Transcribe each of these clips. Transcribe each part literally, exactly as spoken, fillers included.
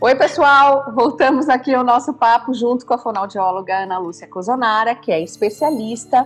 Oi, pessoal! Voltamos aqui ao nosso papo junto com a fonoaudióloga Ana Lúcia Cozonara, que é especialista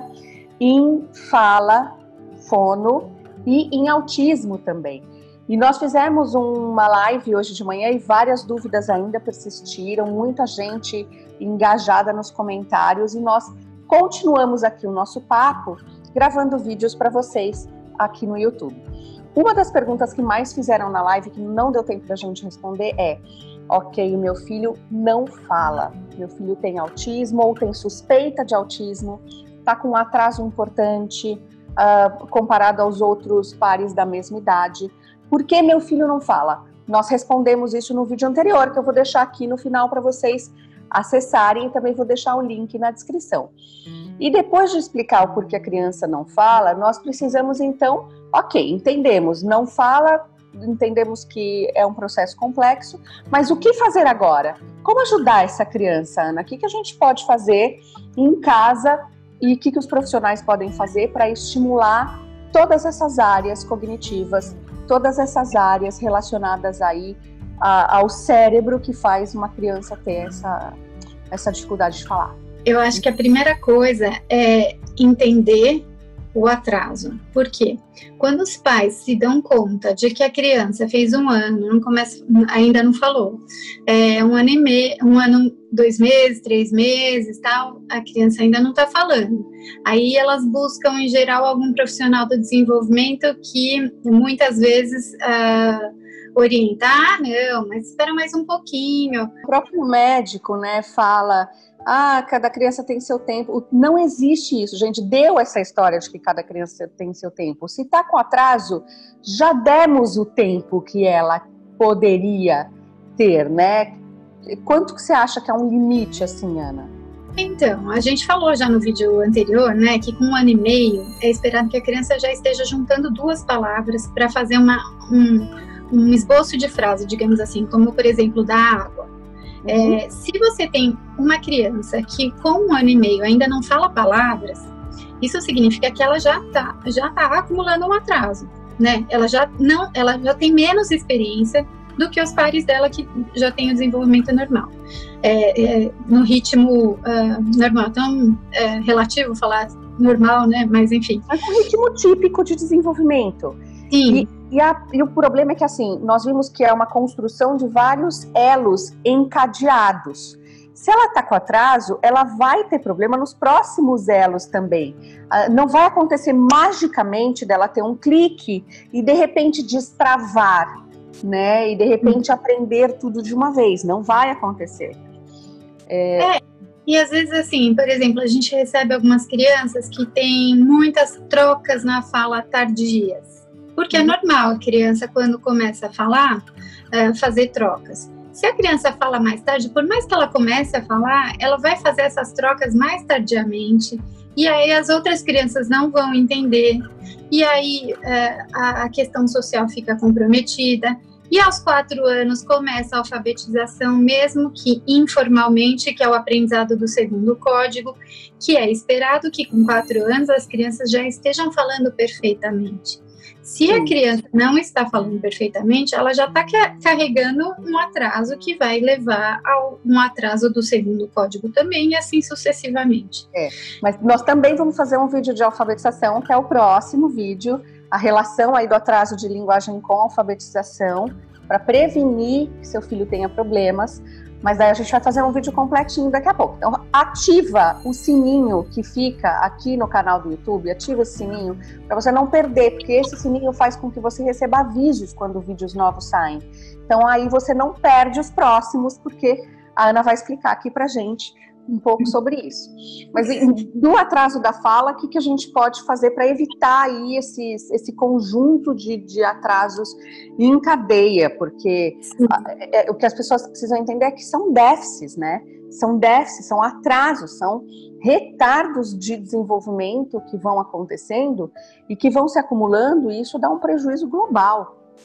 em fala, fono e em autismo também. E nós fizemos uma live hoje de manhã e várias dúvidas ainda persistiram, muita gente engajada nos comentários e nós continuamos aqui o nosso papo gravando vídeos para vocês aqui no YouTube. Uma das perguntas que mais fizeram na live, que não deu tempo da gente responder, é: ok, o meu filho não fala, meu filho tem autismo ou tem suspeita de autismo, está com um atraso importante uh, comparado aos outros pares da mesma idade. Por que meu filho não fala? Nós respondemos isso no vídeo anterior, que eu vou deixar aqui no final para vocês acessarem, e também vou deixar o link na descrição. E depois de explicar o porquê a criança não fala, nós precisamos então, ok, entendemos, não fala, entendemos que é um processo complexo, mas o que fazer agora? Como ajudar essa criança, Ana? O que, que a gente pode fazer em casa e o que, que os profissionais podem fazer para estimular todas essas áreas cognitivas, todas essas áreas relacionadas aí a, ao cérebro que faz uma criança ter essa, essa dificuldade de falar? Eu acho que a primeira coisa é entender o atraso. Por quê? Quando os pais se dão conta de que a criança fez um ano, não começa, ainda não falou, é, um ano e meio, um ano, dois meses, três meses, tal, a criança ainda não está falando. Aí elas buscam, em geral, algum profissional do desenvolvimento que muitas vezes uh, orienta, ah, não, mas espera mais um pouquinho. O próprio médico, né, fala: ah, cada criança tem seu tempo. Não existe isso, gente. Deu essa história de que cada criança tem seu tempo. Se está com atraso, já demos o tempo que ela poderia ter, né? Quanto que você acha que é um limite, assim, Ana? Então, a gente falou já no vídeo anterior, né, que com um ano e meio é esperado que a criança já esteja juntando duas palavras para fazer uma, um, um esboço de frase, digamos assim, como, por exemplo, da água. É, se você tem uma criança que com um ano e meio ainda não fala palavras, isso significa que ela já está já tá acumulando um atraso, né? Ela já, não, ela já tem menos experiência do que os pares dela que já têm o desenvolvimento normal, é, é, no ritmo uh, normal. Então, é relativo falar normal, né? Mas enfim. É um ritmo típico de desenvolvimento. Sim. E... E, a, e o problema é que, assim, nós vimos que é uma construção de vários elos encadeados. Se ela está com atraso, ela vai ter problema nos próximos elos também. Uh, não vai acontecer magicamente dela ter um clique e, de repente, destravar, né? E, de repente, hum. aprender tudo de uma vez. Não vai acontecer. É... é. E às vezes, assim, por exemplo, a gente recebe algumas crianças que têm muitas trocas na fala tardias. Porque é normal a criança, quando começa a falar, uh, fazer trocas. Se a criança fala mais tarde, por mais que ela comece a falar, ela vai fazer essas trocas mais tardiamente, e aí as outras crianças não vão entender, e aí uh, a, a questão social fica comprometida, e aos quatro anos começa a alfabetização, mesmo que informalmente, que é o aprendizado do segundo código, que é esperado que com quatro anos as crianças já estejam falando perfeitamente. Se a criança não está falando perfeitamente, ela já está carregando um atraso que vai levar a um atraso do segundo código também, e assim sucessivamente. É, mas nós também vamos fazer um vídeo de alfabetização, que é o próximo vídeo, a relação aí do atraso de linguagem com alfabetização, para prevenir que seu filho tenha problemas. Mas daí a gente vai fazer um vídeo completinho daqui a pouco. Então, ativa o sininho que fica aqui no canal do YouTube, ativa esse sininho para você não perder, porque esse sininho faz com que você receba avisos quando vídeos novos saem. Então, aí você não perde os próximos, porque a Ana vai explicar aqui pra gente um pouco sobre isso. Mas do atraso da fala, o que, que a gente pode fazer para evitar aí esses, esse conjunto de, de atrasos em cadeia? Porque é, é, o que as pessoas precisam entender é que são déficits, né? São déficits, são atrasos, são retardos de desenvolvimento que vão acontecendo e que vão se acumulando, e isso dá um prejuízo global.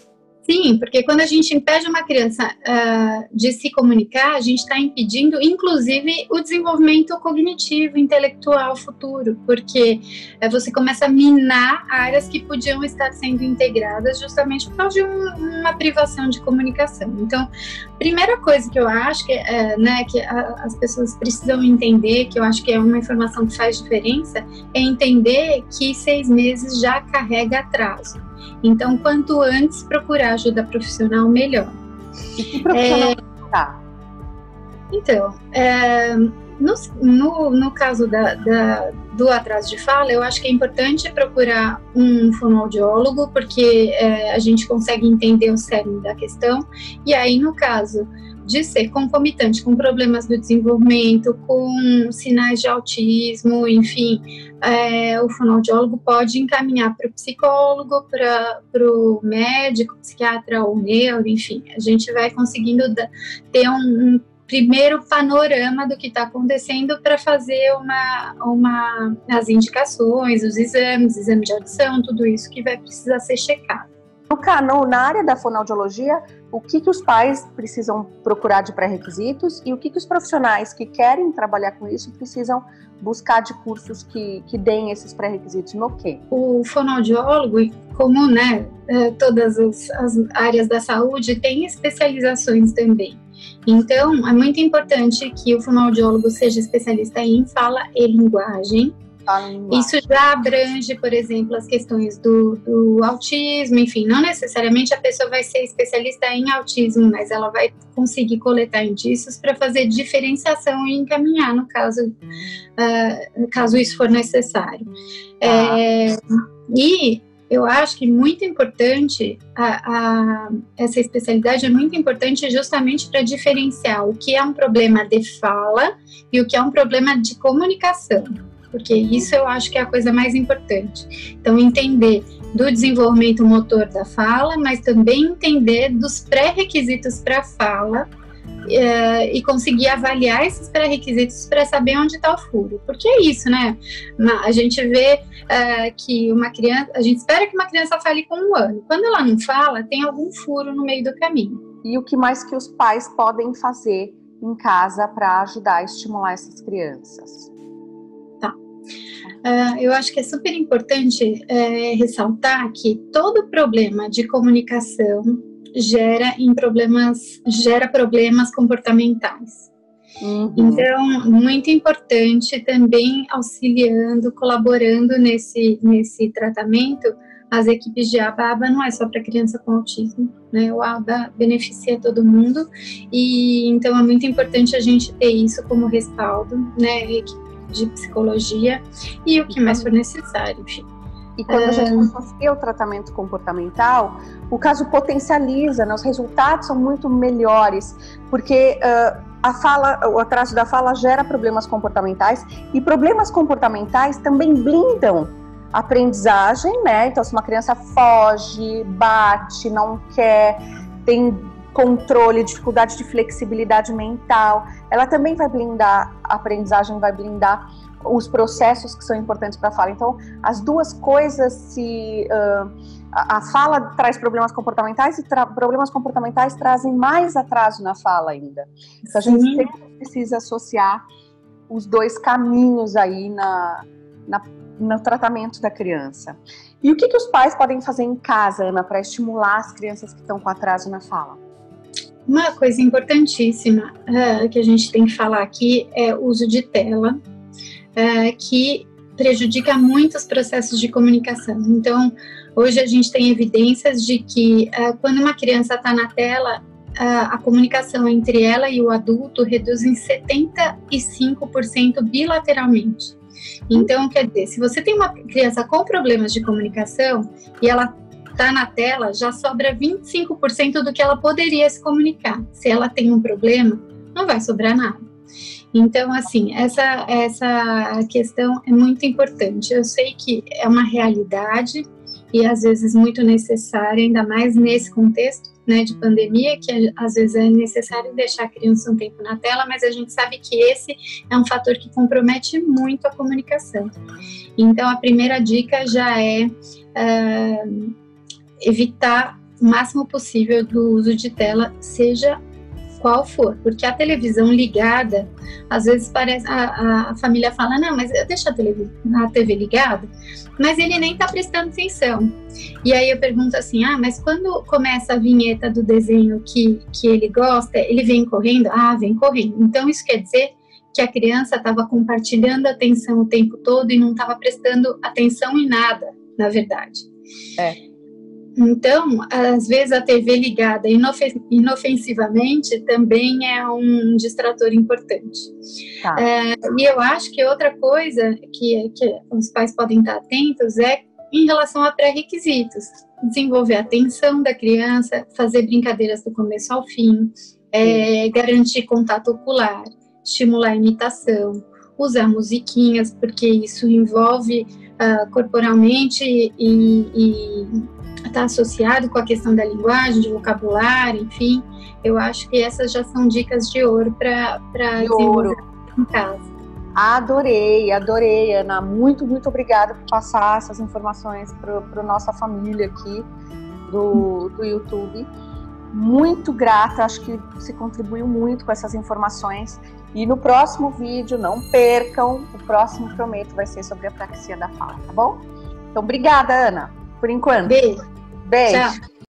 Sim, porque quando a gente impede uma criança uh, de se comunicar, a gente está impedindo, inclusive, o desenvolvimento cognitivo, intelectual futuro, porque uh, você começa a minar áreas que podiam estar sendo integradas justamente por causa de um, uma privação de comunicação. Então, primeira coisa que eu acho que, uh, né, que a, as pessoas precisam entender, que eu acho que é uma informação que faz diferença, é entender que seis meses já carrega atraso. Então, quanto antes procurar ajuda profissional, melhor. E que profissional é, tá? Então, é, no, no, no caso da, da, do atraso de fala, eu acho que é importante procurar um fonoaudiólogo, porque é, a gente consegue entender o cerne da questão. E aí, no caso de ser concomitante com problemas do desenvolvimento, com sinais de autismo, enfim, é, o fonoaudiólogo pode encaminhar para o psicólogo, para o médico, psiquiatra ou neuro, enfim, a gente vai conseguindo da, ter um, um primeiro panorama do que está acontecendo para fazer uma, uma, as indicações, os exames, exame de audição, tudo isso que vai precisar ser checado. No, na área da fonoaudiologia, o que, que os pais precisam procurar de pré-requisitos e o que, que os profissionais que querem trabalhar com isso precisam buscar de cursos que, que deem esses pré-requisitos no quê? O fonoaudiólogo, como né, todas as, as áreas da saúde, tem especializações também. Então, é muito importante que o fonoaudiólogo seja especialista em fala e linguagem. Isso já abrange, por exemplo, as questões do, do autismo, enfim, não necessariamente a pessoa vai ser especialista em autismo, mas ela vai conseguir coletar indícios para fazer diferenciação e encaminhar, no caso, uh, caso isso for necessário. Ah. É, e eu acho que muito importante, a, a, essa especialidade é muito importante justamente para diferenciar o que é um problema de fala e o que é um problema de comunicação. Porque isso eu acho que é a coisa mais importante. Então, entender do desenvolvimento motor da fala, mas também entender dos pré-requisitos para a fala uh, e conseguir avaliar esses pré-requisitos para saber onde está o furo. Porque é isso, né? A gente vê uh, que uma criança, a gente espera que uma criança fale com um ano. Quando ela não fala, tem algum furo no meio do caminho. E o que mais que os pais podem fazer em casa para ajudar a estimular essas crianças? Uh, eu acho que é super importante é, ressaltar que todo problema de comunicação gera, em problemas, gera problemas comportamentais. Uhum. Então, muito importante também auxiliando, colaborando nesse, nesse tratamento, as equipes de aba. A aba não é só para criança com autismo, né? O aba beneficia todo mundo, e então é muito importante a gente ter isso como respaldo, né? De psicologia e o que mais for necessário, enfim. E quando a gente associa o tratamento comportamental, o caso potencializa, né? Os resultados são muito melhores, porque uh, a fala, o atraso da fala gera problemas comportamentais, e problemas comportamentais também blindam a aprendizagem, né? Então, se uma criança foge, bate, não quer, tem controle, dificuldade de flexibilidade mental, ela também vai blindar a aprendizagem, vai blindar os processos que são importantes para a fala. Então, as duas coisas, se uh, a, a fala traz problemas comportamentais, e tra- problemas comportamentais trazem mais atraso na fala ainda. Então, a gente Sim. sempre precisa associar os dois caminhos aí na, na, no tratamento da criança. E o que, que os pais podem fazer em casa, Ana, para estimular as crianças que estão com atraso na fala? Uma coisa importantíssima uh, que a gente tem que falar aqui é o uso de tela, uh, que prejudica muito os processos de comunicação. Então, hoje a gente tem evidências de que uh, quando uma criança está na tela, uh, a comunicação entre ela e o adulto reduz em setenta e cinco por cento bilateralmente. Então, quer dizer, se você tem uma criança com problemas de comunicação e ela está na tela, já sobra vinte e cinco por cento do que ela poderia se comunicar. Se ela tem um problema, não vai sobrar nada. Então, assim, essa, essa questão é muito importante. Eu sei que é uma realidade e às vezes muito necessária, ainda mais nesse contexto, né, de pandemia, que às vezes é necessário deixar a criança um tempo na tela, mas a gente sabe que esse é um fator que compromete muito a comunicação. Então, a primeira dica já é uh, evitar o máximo possível do uso de tela, seja qual for, porque a televisão ligada, às vezes parece, a, a família fala, não, mas deixa a, televisão, a T V ligada, mas ele nem está prestando atenção. E aí eu pergunto assim, ah, mas quando começa a vinheta do desenho que, que ele gosta, ele vem correndo? Ah, vem correndo. Então isso quer dizer que a criança estava compartilhando a atenção o tempo todo e não estava prestando atenção em nada, na verdade. É. Então, às vezes a T V ligada inofensivamente também é um distrator importante. Tá. É, e eu acho que outra coisa que, que os pais podem estar atentos é em relação a pré-requisitos. Desenvolver a atenção da criança, fazer brincadeiras do começo ao fim, é, garantir contato ocular, estimular a imitação, usar musiquinhas, porque isso envolve uh, corporalmente e... e está associado com a questão da linguagem, de vocabulário, enfim, eu acho que essas já são dicas de ouro para desenvolver em casa. Adorei, adorei, Ana, muito, muito obrigada por passar essas informações para a nossa família aqui do, do YouTube, muito grata, acho que você contribuiu muito com essas informações, e no próximo vídeo, não percam, o próximo, prometo, vai ser sobre a apraxia da fala, tá bom? Então, obrigada, Ana. Por enquanto. Beijo. Beijo. Tchau.